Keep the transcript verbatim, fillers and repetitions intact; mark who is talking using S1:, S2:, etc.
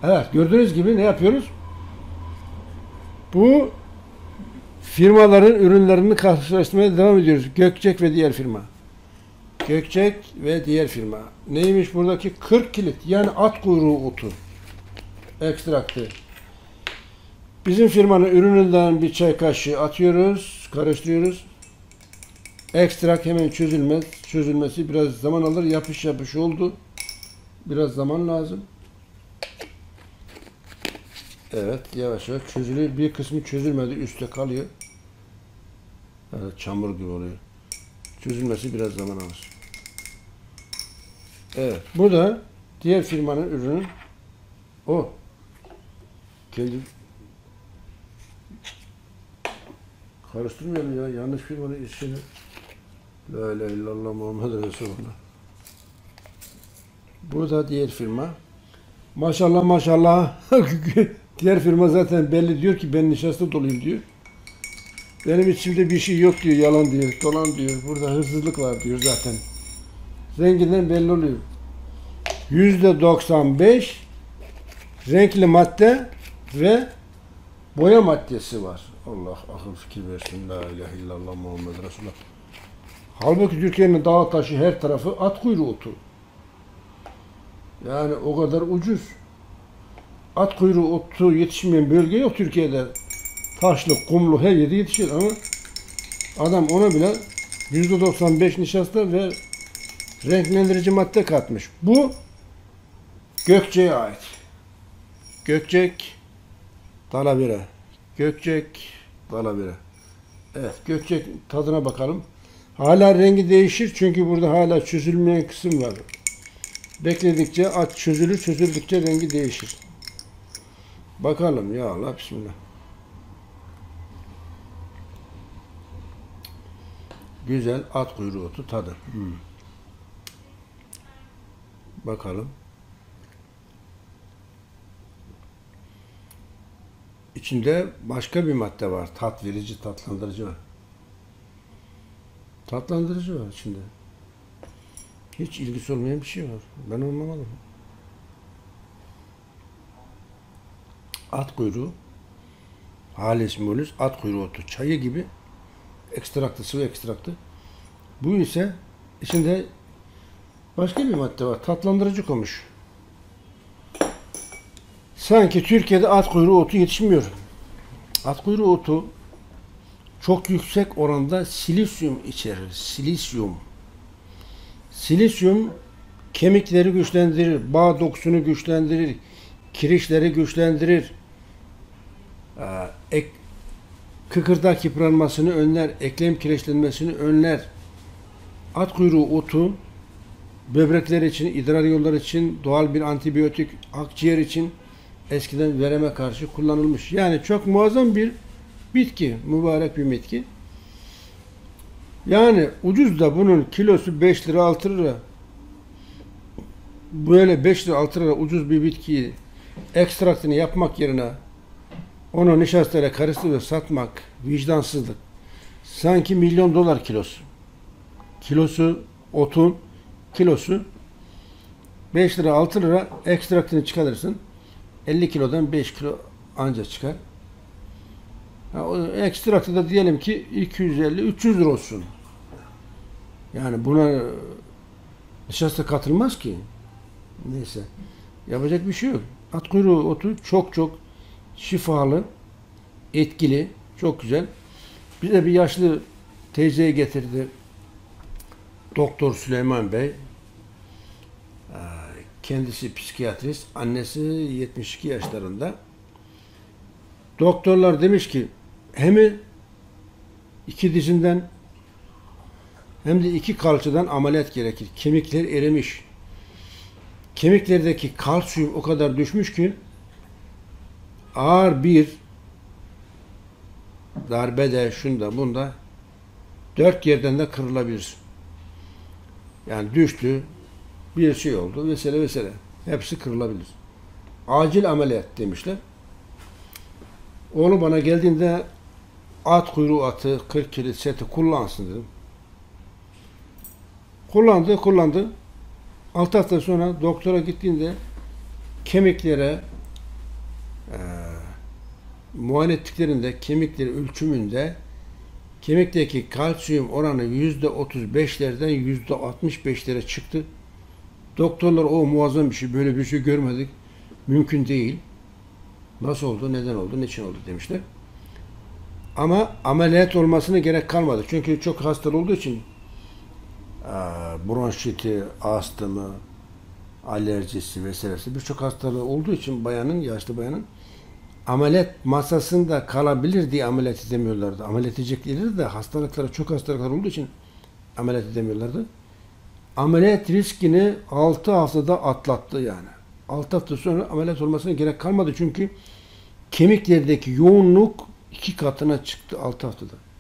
S1: Evet, gördüğünüz gibi ne yapıyoruz? Bu firmaların ürünlerini karşılaştırmaya devam ediyoruz. Gökçek ve diğer firma. Gökçek ve diğer firma. Neymiş buradaki? kırk kilit. Yani at kuyruğu otu. Ekstraktı. Bizim firmanın ürününden bir çay kaşığı atıyoruz. Karıştırıyoruz. Ekstrak hemen çözülmez. Çözülmesi biraz zaman alır. Yapış yapış oldu. Biraz zaman lazım. Evet, yavaş yavaş çözülüyor. Bir kısmı çözülmedi, üstte kalıyor. Evet, çamur gibi oluyor. Çözülmesi biraz zaman alır. Evet, bu da diğer firmanın ürünü. O. Kendi karıştırmayalım ya, yanlış firmanın işini. La ilahe illallah Muhammed Resulullah. Bu da diğer firma. Maşallah maşallah. Diğer firma zaten belli diyor ki ben nişasta doluyum diyor. Benim içimde bir şey yok diyor, yalan diyor, dolan diyor. Burada hırsızlık var diyor zaten. Renginden belli oluyor. Yüzde doksan beş renkli madde ve boya maddesi var. Allah akıl fikir versin. La ilahe illallah Muhammed Resulullah. Halbuki Türkiye'nin dağ taşı her tarafı at kuyruğu otu. Yani o kadar ucuz. At kuyruğu otu yetişmeyen bölge yok Türkiye'de. Taşlı, kumlu her yerde yetişir ama adam ona bile yüzde doksan beş nişasta ve renklendirici madde katmış. Bu Gökçek'e ait. Gökçek Dalabire. Gökçek Dalabire. Evet, Gökçek tadına bakalım. Hala rengi değişir çünkü burada hala çözülmeyen kısım var. Bekledikçe at çözülür, çözüldükçe rengi değişir. Bakalım ya Allah, bismillah. Güzel at kuyruğu otu tadı. Hmm. Bakalım. İçinde başka bir madde var. Tat verici, tatlandırıcı var. Tatlandırıcı var içinde. Hiç ilgisi olmayan bir şey var. Ben anlamadım. At kuyruğu. Hales molus, at kuyruğu otu. Çayı gibi ekstraktı, sıvı ekstraktı. Bu ise içinde başka bir madde var. Tatlandırıcı koymuş. Sanki Türkiye'de at kuyruğu otu yetişmiyor. At kuyruğu otu çok yüksek oranda silisyum içerir. Silisyum. Silisyum kemikleri güçlendirir, bağ dokusunu güçlendirir, kirişleri güçlendirir, ek, kıkırdak yıpranmasını önler, eklem kireçlenmesini önler. At kuyruğu otu böbrekler için, idrar yolları için doğal bir antibiyotik, akciğer için eskiden vereme karşı kullanılmış. Yani çok muazzam bir bitki, mübarek bir bitki. Yani ucuz da bunun kilosu beş lira altı lira. Böyle beş lira altı lira ucuz bir bitkiyi ekstraktını yapmak yerine onu nişastayla karıştırıp satmak vicdansızlık. Sanki milyon dolar kilosu. Kilosu otun kilosu beş lira altı lira, ekstraktını çıkarırsın. elli kilodan beş kilo anca çıkar. Ha, o ekstraktı da diyelim ki iki yüz elli üç yüz lira olsun. Yani buna nişasta katılmaz ki. Neyse. Yapacak bir şey yok. At kuyruğu otu çok çok şifalı, etkili, çok güzel. Bize bir yaşlı teyzeye getirdi Doktor Süleyman Bey. Kendisi psikiyatrist, annesi yetmiş iki yaşlarında. Doktorlar demiş ki hem iki dizinden hem de iki kalçadan ameliyat gerekir. Kemikler erimiş. Kemiklerdeki kalsiyum o kadar düşmüş ki ağır bir darbede, şunda bunda dört yerden de kırılabilir. Yani düştü, bir şey oldu vesaire vesaire. Hepsi kırılabilir. Acil ameliyat demişler. Onu bana geldiğinde at kuyruğu atı, kırk kilit seti kullansın dedim. Kullandı, kullandı. altı hafta sonra doktora gittiğinde kemiklere muayene ettiklerinde kemikleri ölçümünde kemikteki kalsiyum oranı yüzde otuz beşlerden yüzde altmış beşlere çıktı. Doktorlar o muazzam bir şey, böyle bir şey görmedik. Mümkün değil. Nasıl oldu, neden oldu, niçin oldu demişler. Ama ameliyat olmasına gerek kalmadı. Çünkü çok hasta olduğu için bronşiti, astımı, alerjisi vesairesi birçok hastalığı olduğu için bayanın, yaşlı bayanın ameliyat masasında kalabilir diye ameliyat edemiyorlardı. Ameliyat edecekleri de hastalıkları, çok hastalıklar olduğu için ameliyat edemiyorlardı. Ameliyat riskini altı haftada atlattı yani. altı hafta sonra ameliyat olmasına gerek kalmadı çünkü kemiklerdeki yoğunluk iki katına çıktı altı haftada.